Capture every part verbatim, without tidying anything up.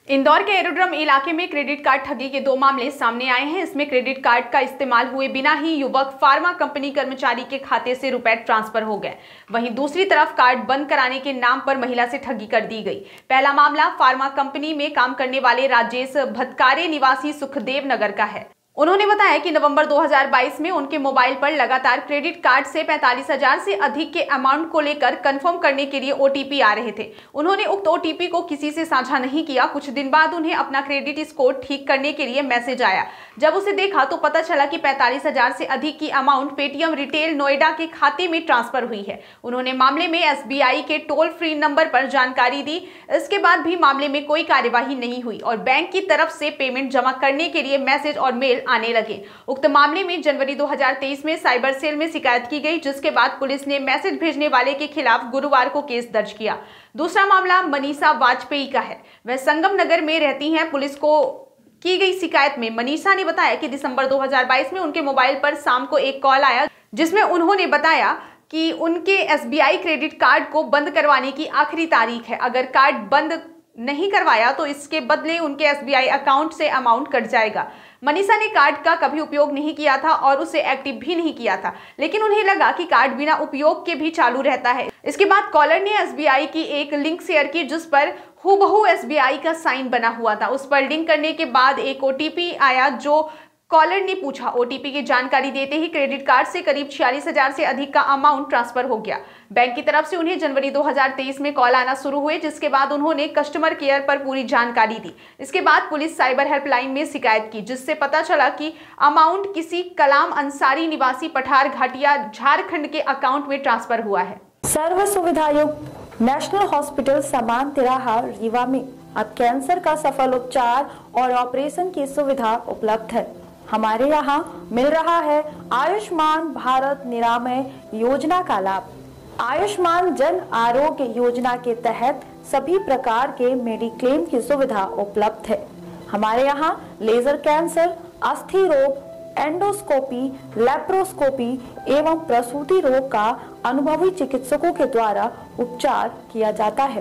इंदौर के एरोड्रम इलाके में क्रेडिट कार्ड ठगी के दो मामले सामने आए हैं। इसमें क्रेडिट कार्ड का इस्तेमाल हुए बिना ही युवक फार्मा कंपनी कर्मचारी के खाते से रुपए ट्रांसफर हो गए। वहीं दूसरी तरफ कार्ड बंद कराने के नाम पर महिला से ठगी कर दी गई। पहला मामला फार्मा कंपनी में काम करने वाले राजेश भटकारे निवासी सुखदेव नगर का है। उन्होंने बताया कि नवंबर दो हज़ार बाईस में उनके मोबाइल पर लगातार क्रेडिट कार्ड से पैंतालीस हजार से अधिक के अमाउंट को लेकर कंफर्म करने के लिए ओटीपी आ रहे थे। उन्होंने उक्त ओटीपी को किसी से साझा नहीं किया। कुछ दिन बाद उन्हें अपना क्रेडिट स्कोर ठीक करने के लिए मैसेज आया। जब उसे देखा तो पता चला कि पैंतालीस हजार से अधिक की अमाउंट पेटीएम रिटेल नोएडा के खाते में ट्रांसफर हुई है। उन्होंने मामले में एसबीआई के टोल फ्री नंबर पर जानकारी दी। इसके बाद भी मामले में कोई कार्यवाही नहीं हुई और बैंक की तरफ से पेमेंट जमा करने के लिए मैसेज और मेल आने लगे। उक्त मामले में जनवरी दो हज़ार तेईस में साइबर सेल में शिकायत की गई, जिसके बाद पुलिस ने मैसेज भेजने वाले के खिलाफ गुरुवार को केस दर्ज किया। दूसरा मामला मनीषा वाजपेयी का है। वह संगम नगर में रहती हैं। पुलिस को की गई शिकायत में मनीषा ने बताया कि दिसंबर दो हज़ार बाईस में उनके मोबाइल पर शाम को एक कॉल आया, जिसमें उन्होंने बताया कि उनके एसबीआई क्रेडिट कार्ड को बंद करवाने की आखिरी तारीख है। अगर कार्ड बंद नहीं करवाया तो इसके बदले उनके एसबीआई अकाउंट से अमाउंट कट जाएगा। मनीषा ने कार्ड का कभी उपयोग नहीं किया था और उसे एक्टिव भी नहीं किया था, लेकिन उन्हें लगा कि कार्ड बिना उपयोग के भी चालू रहता है। इसके बाद कॉलर ने एसबीआई की एक लिंक शेयर की, जिस पर हूबहू एसबीआई का साइन बना हुआ था। उस पर लिंक करने के बाद एक ओटीपी आया जो कॉलर ने पूछा। ओटीपी की जानकारी देते ही क्रेडिट कार्ड से करीब छियालीस हजार से अधिक का अमाउंट ट्रांसफर हो गया। बैंक की तरफ से उन्हें जनवरी दो हज़ार तेईस में कॉल आना शुरू हुए, जिसके बाद उन्होंने कस्टमर केयर पर पूरी जानकारी दी। इसके बाद पुलिस साइबर हेल्पलाइन में शिकायत की, जिससे पता चला कि अमाउंट किसी कलाम अंसारी निवासी पठार घाटिया झारखंड के अकाउंट में ट्रांसफर हुआ है। सर्व सुविधायुक्त नेशनल हॉस्पिटल समान तिराहा रीवा में अब कैंसर का सफल उपचार और ऑपरेशन की सुविधा उपलब्ध है। हमारे यहाँ मिल रहा है आयुष्मान भारत निरामय योजना का लाभ। आयुष्मान जन आरोग्य योजना के तहत सभी प्रकार के मेडिक्लेम की सुविधा उपलब्ध है। हमारे यहाँ लेजर कैंसर, अस्थि रोग, एंडोस्कोपी, लेप्रोस्कोपी एवं प्रसूति रोग का अनुभवी चिकित्सकों के द्वारा उपचार किया जाता है।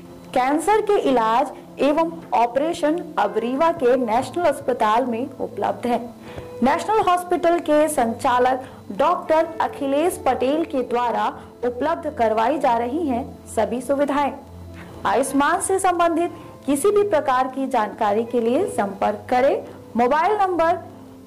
कैंसर के इलाज एवं ऑपरेशन अब रीवा के नेशनल अस्पताल में उपलब्ध है। नेशनल हॉस्पिटल के संचालक डॉक्टर अखिलेश पटेल के द्वारा उपलब्ध करवाई जा रही हैं सभी सुविधाएं। आयुष्मान से संबंधित किसी भी प्रकार की जानकारी के लिए संपर्क करें मोबाइल नंबर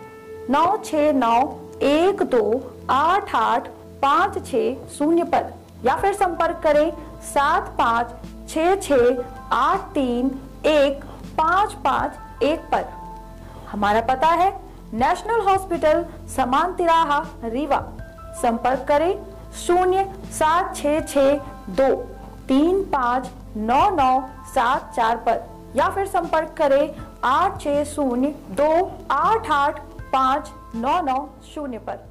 नौ छह नौ एक दो आठ आठ पाँच छह शून्य पर या फिर संपर्क करें सात पाँच छः छः आठ तीन एक पाँच पाँच एक पर। हमारा पता है नेशनल हॉस्पिटल समान तिराहा रीवा। संपर्क करें शून्य सात छः छः दो तीन पाँच नौ नौ सात चार पर या फिर संपर्क करें आठ छः शून्य दो आठ आठ पाँच नौ नौ शून्य पर।